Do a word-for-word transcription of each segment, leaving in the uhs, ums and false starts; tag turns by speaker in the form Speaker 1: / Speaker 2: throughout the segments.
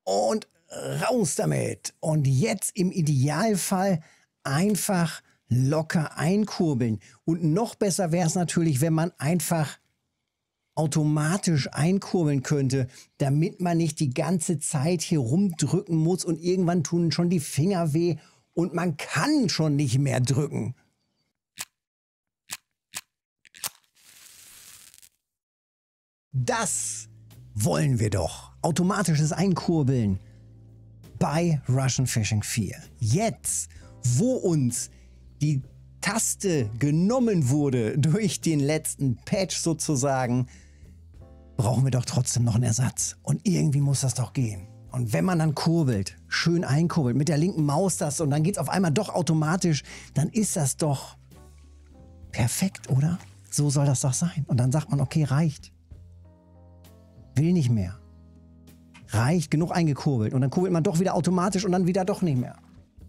Speaker 1: Und raus damit. Und jetzt im Idealfall einfach locker einkurbeln. Und noch besser wäre es natürlich, wenn man einfach automatisch einkurbeln könnte, damit man nicht die ganze Zeit hier rumdrücken muss und irgendwann tun schon die Finger weh und man kann schon nicht mehr drücken. Das wollen wir doch. Automatisches Einkurbeln bei Russian Fishing vier. Jetzt, wo uns die Taste genommen wurde durch den letzten Patch sozusagen, brauchen wir doch trotzdem noch einen Ersatz. Und irgendwie muss das doch gehen. Und wenn man dann kurbelt, schön einkurbelt mit der linken Maustaste und dann geht es auf einmal doch automatisch, dann ist das doch perfekt, oder? So soll das doch sein. Und dann sagt man, okay, reicht. Will nicht mehr. Reicht, genug eingekurbelt. Und dann kurbelt man doch wieder automatisch und dann wieder doch nicht mehr.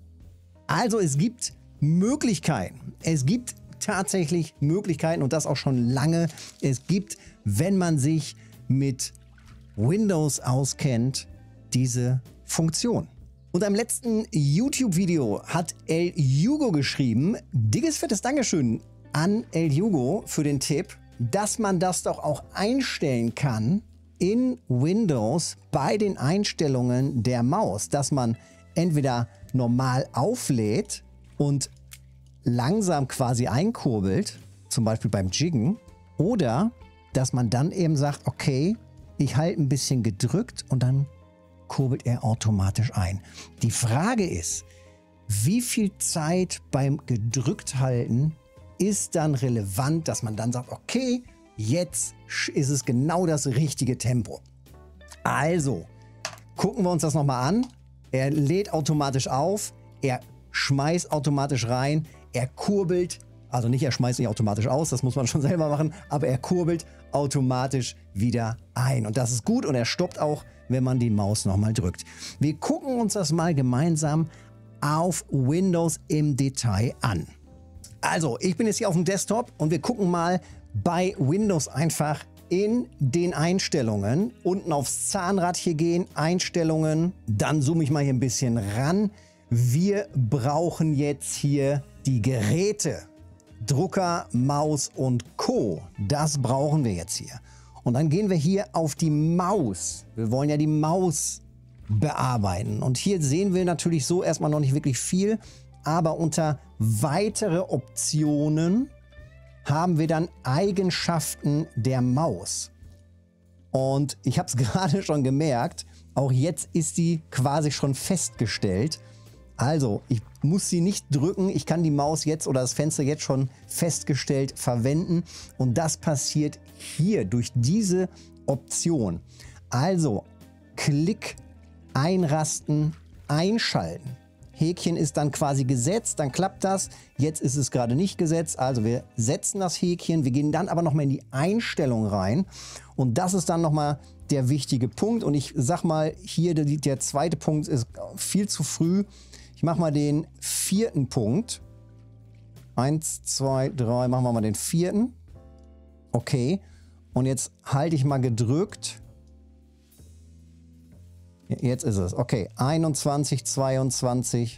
Speaker 1: Also es gibt Möglichkeiten. Es gibt tatsächlich Möglichkeiten und das auch schon lange. Es gibt, wenn man sich mit Windows auskennt, diese Funktion. Und am letzten YouTube-Video hat El Hugo geschrieben, dickes fettes Dankeschön an El Hugo für den Tipp, dass man das doch auch einstellen kann in Windows bei den Einstellungen der Maus, dass man entweder normal auflädt und langsam quasi einkurbelt, zum Beispiel beim Jiggen, oder dass man dann eben sagt, okay, ich halte ein bisschen gedrückt und dann kurbelt er automatisch ein. Die Frage ist, wie viel Zeit beim gedrückt halten ist dann relevant, dass man dann sagt, okay, jetzt ist es genau das richtige Tempo. Also, gucken wir uns das nochmal an. Er lädt automatisch auf, er schmeißt automatisch rein, er kurbelt, also nicht er schmeißt nicht automatisch aus, das muss man schon selber machen, aber er kurbelt automatisch wieder ein. Und das ist gut und er stoppt auch, wenn man die Maus nochmal drückt. Wir gucken uns das mal gemeinsam auf Windows im Detail an. Also, ich bin jetzt hier auf dem Desktop und wir gucken mal bei Windows einfach in den Einstellungen. Unten aufs Zahnrad hier gehen, Einstellungen. Dann zoome ich mal hier ein bisschen ran. Wir brauchen jetzt hier die Geräte. Drucker, Maus und Co. Das brauchen wir jetzt hier. Und dann gehen wir hier auf die Maus. Wir wollen ja die Maus bearbeiten. Und hier sehen wir natürlich so erstmal noch nicht wirklich viel. Aber unter weitere Optionen haben wir dann Eigenschaften der Maus. Und ich habe es gerade schon gemerkt, auch jetzt ist die quasi schon festgestellt. Also, ich muss sie nicht drücken, ich kann die Maus jetzt oder das Fenster jetzt schon festgestellt verwenden. Und das passiert hier durch diese Option. Also, Klick, einrasten, einschalten. Häkchen ist dann quasi gesetzt, dann klappt das. Jetzt ist es gerade nicht gesetzt, also wir setzen das Häkchen. Wir gehen dann aber nochmal in die Einstellung rein und das ist dann nochmal der wichtige Punkt. Und ich sag mal, hier der, der zweite Punkt ist viel zu früh. Ich mache mal den vierten Punkt. Eins, zwei, drei, machen wir mal den vierten. Okay, und jetzt halte ich mal gedrückt. Jetzt ist es. Okay, einundzwanzig, zweiundzwanzig.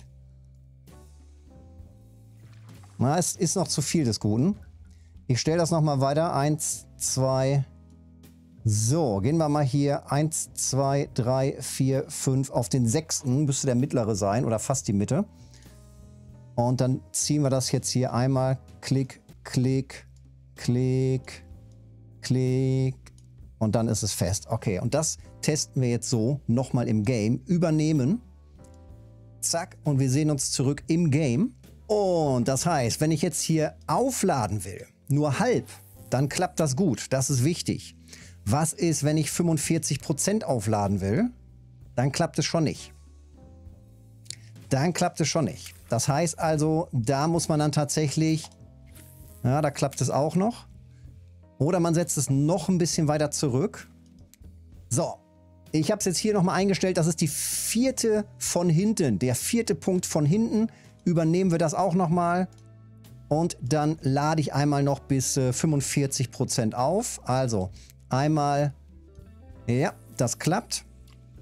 Speaker 1: Na, es ist noch zu viel des Guten. Ich stelle das nochmal weiter. eins, zwei. So, gehen wir mal hier. eins, zwei, drei, vier, fünf. Auf den sechsten müsste der mittlere sein oder fast die Mitte. Und dann ziehen wir das jetzt hier einmal. Klick, klick, klick, klick. Und dann ist es fest. Okay, und das testen wir jetzt so nochmal im Game. Übernehmen. Zack. Und wir sehen uns zurück im Game. Und das heißt, wenn ich jetzt hier aufladen will, nur halb, dann klappt das gut. Das ist wichtig. Was ist, wenn ich fünfundvierzig Prozent aufladen will? Dann klappt es schon nicht. Dann klappt es schon nicht. Das heißt also, da muss man dann tatsächlich, ja, da klappt es auch noch. Oder man setzt es noch ein bisschen weiter zurück. So, ich habe es jetzt hier nochmal eingestellt. Das ist die vierte von hinten. Der vierte Punkt von hinten. Übernehmen wir das auch nochmal. Und dann lade ich einmal noch bis äh, fünfundvierzig Prozent auf. Also einmal, ja, das klappt.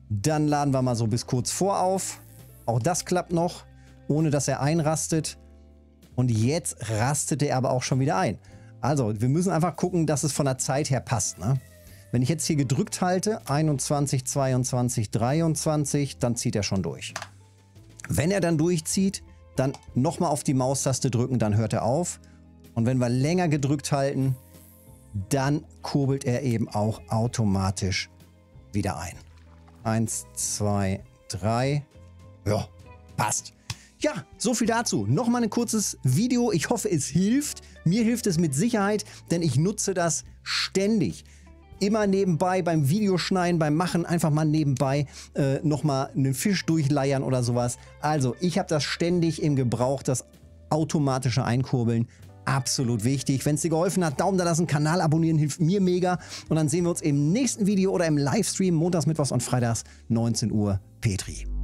Speaker 1: Dann laden wir mal so bis kurz vor auf. Auch das klappt noch, ohne dass er einrastet. Und jetzt rastete er aber auch schon wieder ein. Also, wir müssen einfach gucken, dass es von der Zeit her passt, ne? Wenn ich jetzt hier gedrückt halte, einundzwanzig, zweiundzwanzig, dreiundzwanzig, dann zieht er schon durch. Wenn er dann durchzieht, dann nochmal auf die Maustaste drücken, dann hört er auf. Und wenn wir länger gedrückt halten, dann kurbelt er eben auch automatisch wieder ein. Eins, zwei, drei. Ja, passt. Ja, so viel dazu. Nochmal ein kurzes Video. Ich hoffe, es hilft. Mir hilft es mit Sicherheit, denn ich nutze das ständig. Immer nebenbei beim Videoschneiden, beim Machen, einfach mal nebenbei äh, nochmal einen Fisch durchleiern oder sowas. Also, ich habe das ständig im Gebrauch, das automatische Einkurbeln. Absolut wichtig. Wenn es dir geholfen hat, Daumen da lassen, Kanal abonnieren, hilft mir mega. Und dann sehen wir uns im nächsten Video oder im Livestream montags, mittwochs und freitags, neunzehn Uhr. Petri.